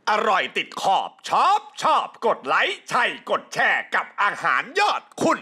อร่อยติดขอบชอบกดไลค์ใช่กดแชร์กับอาหารยอดคุณ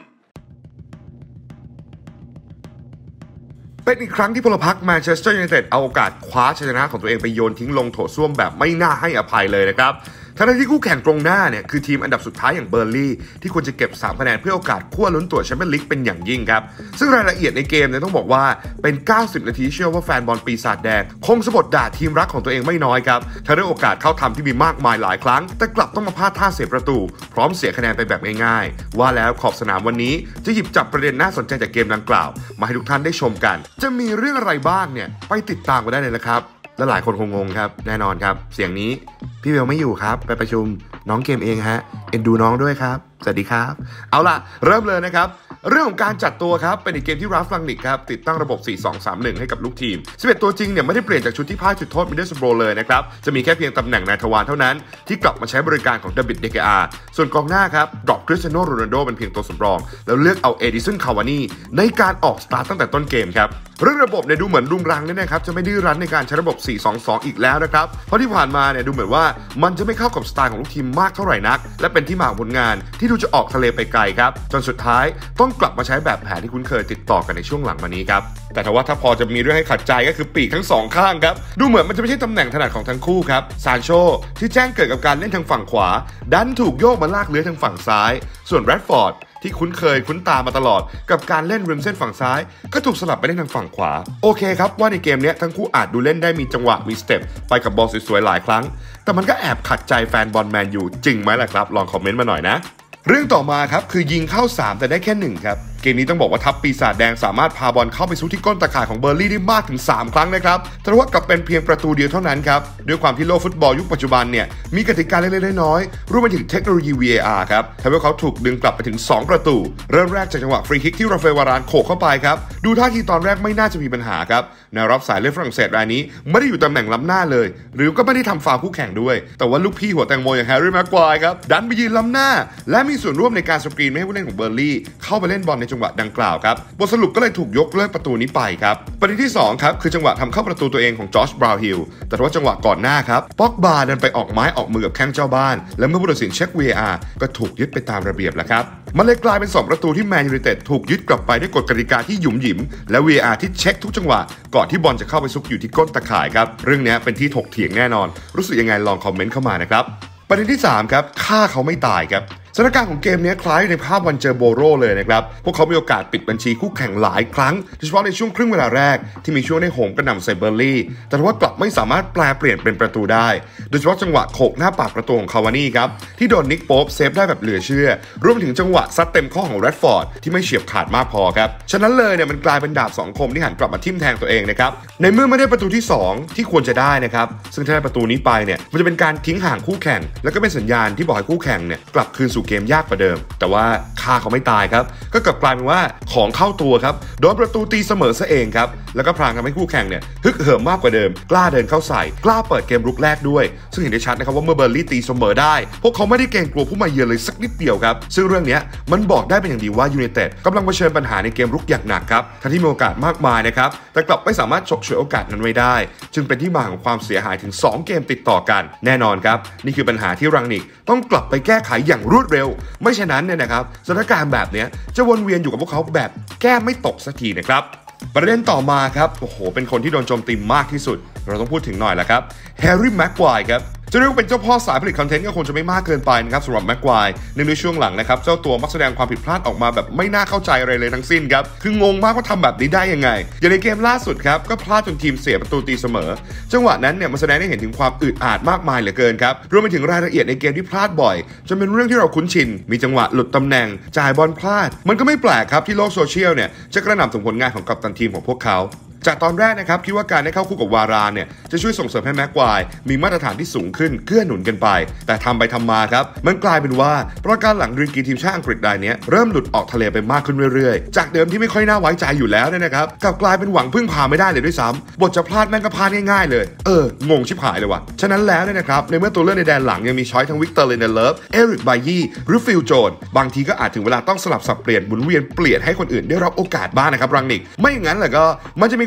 เป็นอีกครั้งที่พลพรรคแมนเชสเตอร์ยูไนเต็ดเอาโอกาสคว้าชัยชนะของตัวเองไปโยนทิ้งลงโถส้วมแบบไม่น่าให้อภัยเลยนะครับทั้งที่คู่แข่งตรงหน้าเนี่ยคือทีมอันดับสุดท้ายอย่างเบอร์ลี่ที่ควรจะเก็บ3คะแนนเพื่อโอกาสขั้วลุ้นตั๋วแชมเปี้ยนลีกเป็นอย่างยิ่งครับซึ่งรายละเอียดในเกมเนี่ยต้องบอกว่าเป็น90นาทีเชื่อว่าแฟนบอลปีศาจแดงคงสะบัดด่าทีมรักของตัวเองไม่น้อยครับทั้งด้วยโอกาสเข้าทำที่มีมากมายหลายครั้งแต่กลับต้องมาพลาดท่าเสียประตูพร้อมเสียคะแนนไปแบบง่ายๆว่าแล้วขอบสนามวันนี้จะหยิบจับประเด็นน่าสนใจจากเกมดังกล่าวมาให้ทุกท่านได้ชมกันจะมีเรื่องอะไรบ้างเนี่ยไปติดตามกันได้เลยนะครับและหลายคนคงงงครับแน่นอนครับเสียงนี้พี่เบลไม่อยู่ครับไปประชุมน้องเกมเองฮะเอ็นดูน้องด้วยครับสวัสดีครับเอาล่ะเริ่มเลยนะครับเรื่องของการจัดตัวครับเป็นอีกเกมที่ราฟลังนิกครับติดตั้งระบบ 4-2-3-1 ให้กับลูกทีม11ตัวจริงเนี่ยไม่ได้เปลี่ยนจากชุดที่พ่ายจุดโทษมิดเดิลสโบรเลยนะครับจะมีแค่เพียงตำแหน่งนายทวารเท่านั้นที่กลับมาใช้บริการของเดวิดเดเกอาส่วนกองหน้าครับดรอปคริสเตียโนโรนัลโดเป็นเพียงตัวสำรองแล้วเลือกเอาเอดิสันคาวานีในการออกสตาร์ตตั้งแต่ต้นเกมครับเรื่องระบบเนี่ยดูเหมือนรุงรังเนี่ยนะครับจะไม่ดื้อรั้นในการใช้ระบบ 4-2-2 อีกแล้วนะครับเพราะที่ผ่านมาเนี่ยดูเหมือนว่ามันจะไม่เข้ากับสไตล์ของลูกทีมมากเท่าไหร่นักและเป็นที่มาของผลงานที่ดูจะออกทะเลไปไกลครับจนสุดท้ายต้องกลับมาใช้แบบแผนที่คุ้นเคยติดต่อกันในช่วงหลังมานี้ครับแต่ถ้าพอจะมีเรื่องให้ขัดใจก็คือปีกทั้ง2ข้างครับดูเหมือนมันจะไม่ใช่ตำแหน่งถนัดของทั้งคู่ครับซานโชที่แจ้งเกิดกับการเล่นทางฝั่งขวาดันถูกโยกมาลากเลื้อยทางฝั่งซ้ายส่วนแรดฟอร์ดที่คุ้นตามาตลอดกับการเล่นริมเส้นฝั่งซ้ายก็ถูกสลับไปเล่นทางฝั่งขวาโอเคครับว่าในเกมนี้ทั้งคู่อาจดูเล่นได้มีจังหวะมีสเต็ปไปกับบอลสวยๆหลายครั้งแต่มันก็แอบขัดใจแฟนบอลแมนยูจริงไหมล่ะครับลองคอมเมนต์มาหน่อยนะเรื่องต่อมาครับคือยิงเข้า3แต่ได้แค่1ครับเกมนี้ต้องบอกว่าทัพปีศาจแดงสามารถพาบอลเข้าไปสู้ที่ก้นตะข่ายของเบอร์ลี่ได้มากถึง3ครั้งนะครับแต่ว่ากลับเป็นเพียงประตูเดียวเท่านั้นครับด้วยความที่โลกฟุตบอลยุคปัจจุบันเนี่ยมีกติกาเล็กๆน้อยๆรวมไปถึงเทคโนโลยี VAR ครับทำให้เขาถูกดึงกลับไปถึง2ประตูเริ่มแรกจากจังหวะฟรีคิกที่ราฟาเอล วารานโขกเข้าไปครับดูท่าทีตอนแรกไม่น่าจะมีปัญหาครับแนวรับสายเล่นฝรั่งเศสรายนี้ไม่ได้อยู่ตำแหน่งล้ำหน้าเลยหรือก็ไม่ได้ทำฟาวล์คู่แข่งด้วยแต่ว่าลูกพี่หัวแตงโมอย่างแฮร์รี่แม็กควายครับดันไปยืนล้ำหน้าและมีส่วนร่วมในการสกรีนไม่ให้ผู้เล่นของเบอร์ลี่เข้าไปเล่นบอลในจังหวะดังกล่าวครับบทสรุปก็เลยถูกยกเลิกประตูนี้ไปครับประเด็นที่2ครับคือจังหวะทำเข้าประตูตัวเองของจอชบราวน์ฮิลแต่ว่าจังหวะก่อนหน้าครับป็อกบาดันไปออกไม้ออกมือกับแข้งเจ้าบ้านและเมื่อผู้ตัดสินเช็ค VAR ก็ถูกยึดไปตามระเบียบแล้วครับมันเลยกลายเป็น2ประตูที่แมนยูไนเต็ดถูกยึดกลับไปด้วยกฎกติกาที่หยุมหยิมและ VAR ที่เช็คทุกจังหวะก่อนที่บอลจะเข้าไปซุกอยู่ที่ก้นตะข่ายครับเรื่องนี้เป็นที่ถกเถียงแน่นอนรู้สึกยังไงลองคอมเมนต์เข้ามานะครับประเด็นที่3ครับฆ่าเขาไม่ตายครับสถานการณ์ของเกมนี้คล้ายในภาพวันเจอโบโรเลยนะครับพวกเขามีโอกาสปิดบัญชีคู่แข่งหลายครั้งโดยเฉพาะในช่วงครึ่งเวลาแรกที่มีช่วงได้โหมกระหน่ำใส่เบอร์ลี่แต่ว่ากลับไม่สามารถแปลเปลี่ยนเป็นประตูได้โดยเฉพาะจังหวะโขกหน้าปากประตูของคาวานี่ครับที่โดนนิกโป๊ปเซฟได้แบบเหลือเชื่อรวมถึงจังหวะซัดเต็มข้อของแรดฟอร์ดที่ไม่เฉียบขาดมากพอครับฉะนั้นเลยเนี่ยมันกลายเป็นดาบ2คมที่หันกลับมาทิ่มแทงตัวเองนะครับในเมื่อไม่ได้ประตูที่2ที่ควรจะได้นะครับซึ่งถ้าได้ประตูนี้ไปเนี่ยมันจะเป็นการทิ้งห่างคู่แข่งแล้วก็เป็นสัญญาณที่บอกให้คู่แข่งเนี่ยกลับคืนสู่เกมยากกว่าเดิมแต่ว่าฆ่าเขาไม่ตายครับก็กลับกลายเป็นว่าของเข้าตัวครับโดนประตูตีเสมอซะเองครับแล้วก็พรางทำให้คู่แข่งเนี่ยฮึกเหิมมากกว่าเดิมกล้าเดินเข้าใส่กล้าเปิดเกมรุกแรกด้วยซึ่งเห็นได้ชัดนะครับว่าเมื่อเบอร์ลี่ตีเสมอได้พวกเขาไม่ได้เกรงกลัวผู้มาเยือนเลยสักนิดเดียวครับซึ่งเรื่องนี้มันบอกได้เป็นอย่างดีว่ายูไนเต็ดกำลังเผชิญปัญหาในเกมรุกอย่างหนักครับทั้งที่มีโอกาสมากมายนะครับแต่กลับไม่สามารถฉกฉวยโอกาสนั้นไว้ได้จึงเป็นที่มาของความเสียหายถึง2เกมติดต่อกันแน่นอนครับนี่คือปัญหาที่รังนิกต้องกลับไปแก้ไขอย่างรวดเร็วไม่เช่นนั้นเนี่ยนะครับสถานการณ์แบบนี้จะวนเวียนอยู่กับพวกเขาแบบแก้ไม่ตกสักทีนะครับประเด็นต่อมาครับโอ้โหเป็นคนที่โดนโจมตีมากที่สุดเราต้องพูดถึงหน่อยแหละครับแฮร์รี่แม็กควายครับจะเรียกว่าเป็นเจ้าพ่อสายผลิตคอนเทนต์ก็คงจะไม่มากเกินไปนะครับสำหรับแม็กควายในช่วงหลังนะครับเจ้าตัวมักแสดงความผิดพลาดออกมาแบบไม่น่าเข้าใจอะไรเลยทั้งสิ้นครับคืองงมากว่าทำแบบนี้ได้ยังไงอย่างในเกมล่าสุดครับก็พลาดจนทีมเสียประตูตีเสมอจังหวะนั้นเนี่ยมันแสดงให้เห็นถึงความอึดอัดมากมายเหลือเกินครับรวมไปถึงรายละเอียดในเกมที่พลาดบ่อยจนเป็นเรื่องที่เราคุ้นชินมีจังหวะหลุดตำแหน่งจ่ายบอลพลาดมันก็ไม่แปลกครับที่โลกโซเชียลเนี่ยจะกระหน่ำถึงผลงานของกัปตันทีมของพวกเขาจากตอนแรกนะครับคิดว่าการได้เข้าคู่กับวารานเนี่ยจะช่วยส่งเสริมให้แม็กควายมีมาตรฐานที่สูงขึ้นเกื้อหนุนกันไปแต่ทำไปทำมาครับมันกลายเป็นว่าประการหลังดริงกีทีมชาติอังกฤษรายนี้เริ่มหลุดออกทะเลไปมากขึ้นเรื่อยๆจากเดิมที่ไม่ค่อยน่าไว้ใจอยู่แล้วเนี่ยนะครับกลับกลายเป็นหวังพึ่งพาไม่ได้เลยด้วยซ้ำบทจะพลาดแม่งก็พลาดง่ายๆเลยงงชิบหายเลยว่ะฉะนั้นแล้วเนี่ยนะครับในเมื่อตัวเลือกในแดนหลังยังมีช้อยทั้งวิกเตอร์เลนเดเลฟเอริกไบยี่หรือฟิลโจนบางทีก็อาจถึงเวลาต้องสลับสับเปลี่ยนหมุนเวียนเปลี่ยนให้คนอื่นได้รับโอกาสบ้างนะครับรังนิกไม่อย่างนั้นแหละก็มันจะมี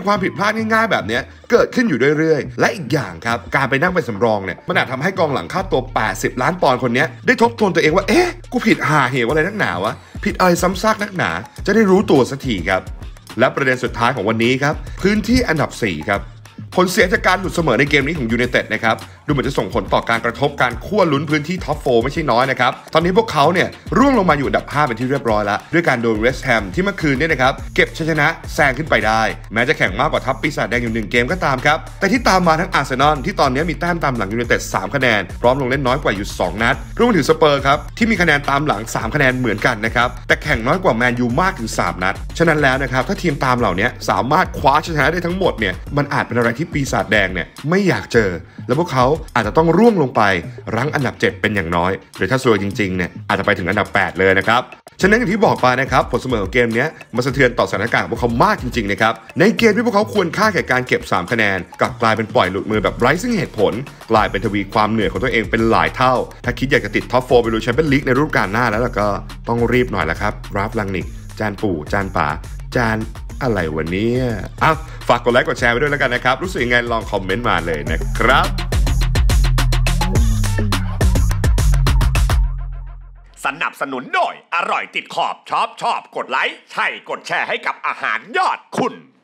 ความผิดพลาดง่ายๆแบบนี้เกิดขึ้นอยู่เรื่อยๆและอีกอย่างครับการไปนั่งเป็นสำรองเนี่ยมันอาจทำให้กองหลังค่าตัว80 ล้านปอนด์คนนี้ได้ทบทวนตัวเองว่ากูผิดหาเหวอะไรนักหนาวะผิดอะไรซ้ำซากนักหนาจะได้รู้ตัวสักทีครับและประเด็นสุดท้ายของวันนี้ครับพื้นที่อันดับ4ครับผลเสียจากการหลุดเสมอในเกมนี้ของยูไนเต็ดนะครับดูเหมือนจะส่งผลต่อการกระทบการคั่วลุ้นพื้นที่ท็อป4ไม่ใช่น้อยนะครับตอนนี้พวกเขาเนี่ยร่วงลงมาอยู่อันดับ5เป็นที่เรียบร้อยแล้วด้วยการโดนเวสต์แฮมที่เมื่อคืนเนี่ยนะครับเก็บชัยชนะแซงขึ้นไปได้แม้จะแข่งมากกว่าทัพปีศาจแดงอยู่1เกมก็ตามครับแต่ที่ตามมาทั้งอาร์เซนอลที่ตอนนี้มีแต้มตามหลังยูไนเต็ด3คะแนนพร้อมลงเล่นน้อยกว่าอยู่2นัดรวมถึงสเปอร์ครับที่มีคะแนนตามหลัง3คะแนนเหมือนกันนะครับแต่แข่งน้อยกว่าแมนยูมากถึง3นัดฉะนั้นแล้วนะครับถ้าทีมตามเหล่านี้สามารถคว้าชัยชนะได้ทั้งหมดเนี่ยมันอาจเป็นอะไรที่ปีศาจแดงเนี่ยไม่อยากเจอแล้วพวกเขาอาจจะต้องร่วงลงไปรั้งอันดับ7เป็นอย่างน้อยหรือถ้าซวยจริงๆเนี่ยอาจจะไปถึงอันดับ8เลยนะครับฉะนั้นอย่างที่บอกไปนะครับผลเสมอของเกมนี้มาสะเทือนต่อสถานการณ์ของพวกเขามากจริงๆนะครับในเกมที่พวกเขาควรค่าแก่การเก็บ3คะแนนกลับกลายเป็นปล่อยหลุดมือแบบไร้ซึ่งเหตุผลกลายเป็นทวีความเหนื่อยของตัวเองเป็นหลายเท่าถ้าคิดอยากจะติดท็อป4ไปลุยแชมเปี้ยนลีกในฤดูกาลหน้าแล้วก็ต้องรีบหน่อยละครับราฟลังนิกจานปู่จานป๋าจานอะไรวะเนี่ยฝากกดไลค์กดแชร์ไปด้วยแล้วกันนะครับรู้สึกยังไงลองคอมเมนต์มาเลยนะครับสนับสนุนโดยอร่อยติดขอบชอบกดไลค์ใช่กดแชร์ให้กับอาหารยอดคุณ